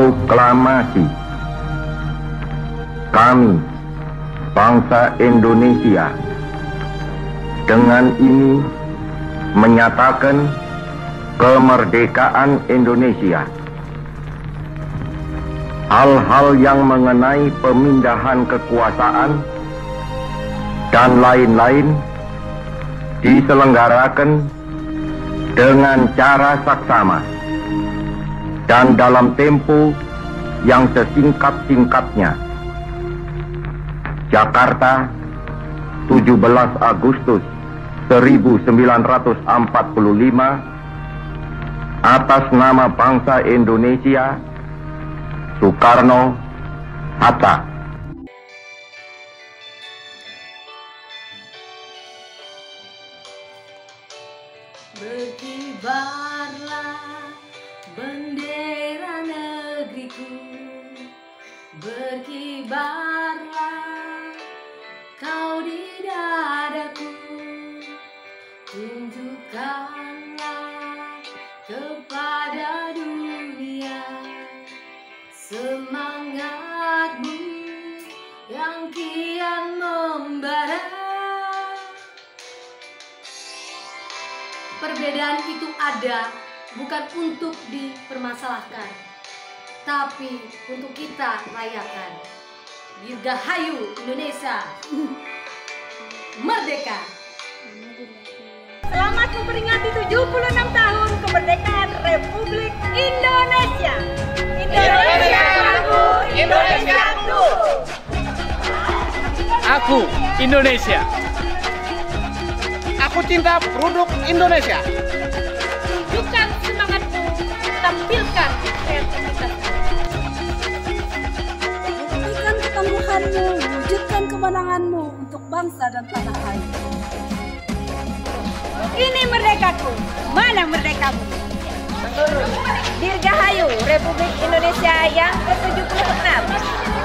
Proklamasi. Kami, bangsa Indonesia, dengan ini menyatakan kemerdekaan Indonesia. Hal-hal yang mengenai pemindahan kekuasaan dan lain-lain diselenggarakan dengan cara saksama dan dalam tempo yang sesingkat-singkatnya. Jakarta, 17 Agustus 1945, atas nama bangsa Indonesia, Soekarno Hatta. Berkibarlah bendera negeriku, berkibarlah kau di dadaku, tunjukkanlah kepada dunia semangatmu yang kian membara. Perbedaan itu ada bukan untuk dipermasalahkan, tapi untuk kita rayakan. Dirgahayu Indonesia, merdeka! Selamat memperingati 76 tahun kemerdekaan Republik Indonesia. Indonesia aku, Indonesia aku. Aku Indonesia. Aku cinta produk Indonesia. Tunjukkan semangatmu, tampilkan kreativitasmu. Buktikan ketangguhanmu, wujudkan kemenanganmu untuk bangsa dan tanah air. Ini merdekaku, mana merdekamu? Dirgahayu Republik Indonesia yang ke-76.